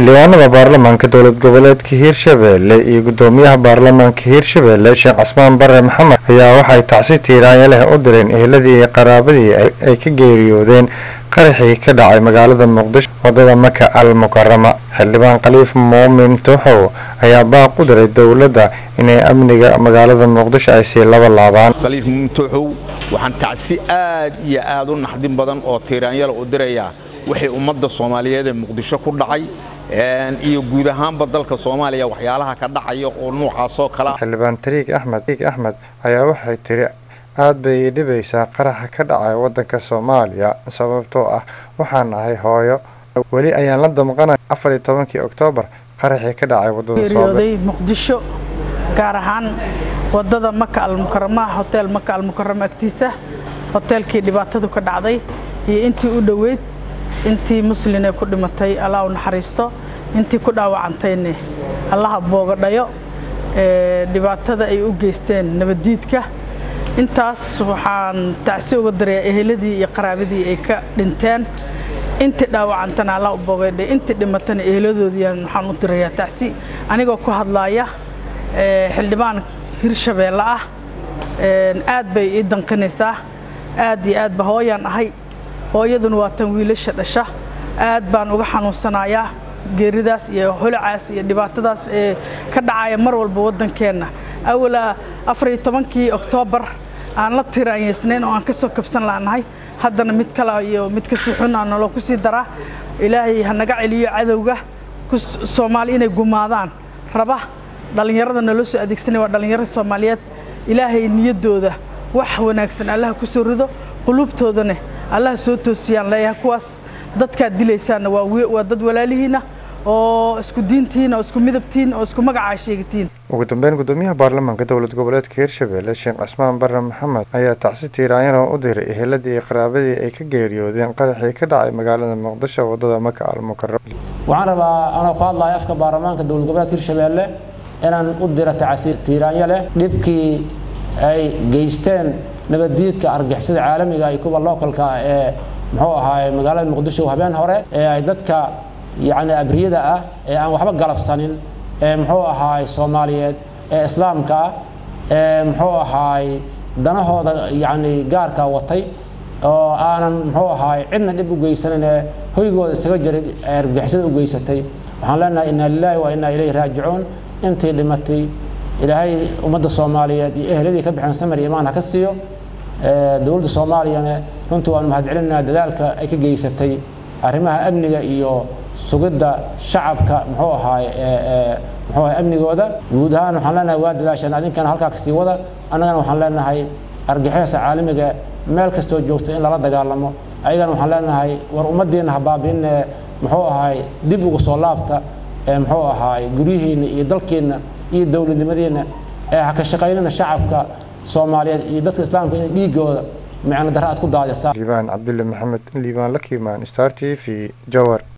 xildhibaanada baarlamaanka dowlad goboleedka Hirshabelle iyo gudoomiyaha baarlamaanka Hirshabelle Sheekh Casmaan Barre Maxamed ayaa waxay tacsi tiiraanya leh u direen eheladii iyo qaraabadii ay ka geeriyoodeen qaraxii ka dhacay magaalada Muqdisho wadada Maka al-Mukarrama. xildhibaan Khaliif Muumin Tuxow ayaa baaq u diray dowladda inay amniga magaalada Muqdisho ay si laba laabaan. Khaliif Muumin Tuxow waxaan tacsi aad iyo aad u naxdin badan oo tiiraanya leh u diraya wixii ummadda Soomaaliyeed ee Muqdisho ku dhacay iyo guud ahaanba dalka Soomaaliya waxyaalaha ka dhacaya oo noocaas oo kala xildhibaan Tariiq Axmed ayaa waxay tiri aad bay dhibaysaa qaraxa ka dhacay wadanka Soomaaliya sababtoo ah waxaan ahay hooyo wali ayaan la damqanay 14 Oktoobar qaraxii ka dhacay wadada Soomaaliya Muqdisho gaar ahaan wadada Maka al-Mukarrama hotel Maka al-Mukarrama agtiisa hotelkii dhibaatadu ka dhacday iyo intii u dhaweyd intii musliin ay ku dhimatay Allah u naxariisto intii ku dhaawacantayna Allah booga dhayo dhibaatada ay u geysteen nabadiidka intaas waxaan tacsi uga diray eheladii iyo qaraabadii ay ka dhinteen intii dhaawacantana Allah u booga dhayo intii dhimatana eheladoodii waxaan u dirayaa tacsi anigoo ku hadlaaya xildhibaan Hirshabelle ah aad bay ii danqanaysaa aad iyo aad ba hooyaan ahay hooyaduna waa tan wiilasha dhasha aad baan uga xanuunsanayaa geeridaas iyo holacaas iyo dhibaatadaas ee ka dhacaya mar walba wadankeena awala 14 Oktoobar aan la tiraanyeysnayn oo aan ka soo kabsan laanahay haddana mid kale iyo mid ka sii xun aan loo ku sii dara ilaahay ha naga celiyo cadawga Soomaali inay gumaadaan raba dhalinyarada nala soo adeegsanay waa dhalinyarada Soomaaliyeed ilaahay niyadooda wax wanaagsan Allah ku soo rido qulubtoodana Allah soo toosiyaan leeyahay kuwaas dadka dilaysan waa dad walaalihiina oo isku diintiin oo isku midabtiin oo isku magaca sheegtiin. ugu dambeyn gudoomiyaha baarlamaanka dowlad goboleedka Hirshabelle Sheekh Casmaan Barre Maxamed ayaa tacsi tiiraanya u diray eheladii iyo qaraabadii ay ka geeriyoodeen qaraxii ka dhacay magaalada Muqdisho wadada Maka al-Mukarrama. waxaan rabaa anoo ku hadlayo afka baarlamaanka dowlad goboleedka Hirshabelle inaan u diro tacsi tiiraanya leh dhibkii ay geysteen nabadiidka argixisada caalamiga ay kuwa localka ee muxuu ahaay magaalada Muqdisho habeen hore ee ay dadka yaani abriyada ah ee aan waxba galabsanin ee muxuu ahaay Soomaaliyeed ee islaamka ee muxuu ahaay danahooda yaani gaarka watay oo aanan muxuu ahaay cidna dib u geysanin hoygooda isaga jiray argixisada u geysatay waxaan leenahay inna lillahi wa inna ilayhi raaji'uun intii dhimatay ilaahay ummadda Soomaaliyeed iyo eheladii ka bixin samir iimaan ka siiyo dawladda Soomaaliya runtii waan mahadcelinaa dadaalka ay ka geysatay arrimaha amniga iyo sugidda shacabka muxuu ahaay amnigooda guud ahaan waxaan leenahay waa dadaashan adinkan halka ka sii wada annagana waxaan leenahay argixisada caalamiga meel kastoo joogto in la dagaalamo ayagana waxaan leenahay war ummadeena habaabin muxuu ahaay dib ugu soo laabta muxuu ahaay gurihiina iyo dalkeena iyo dawladnimadeena ee ka shaqeynana shacabka Soomaaliyeed iyo dadka islaamka in dhiigooda macna daraad ku daadaysa. Liibaan Cabdulle Maxamed Liibaan Lakimaan Star TV Jawhar.